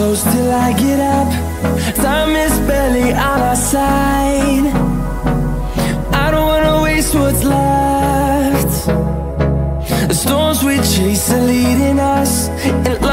close till I get up. Time is barely on our side. I don't wanna waste what's left. The storms we chase are leading us, and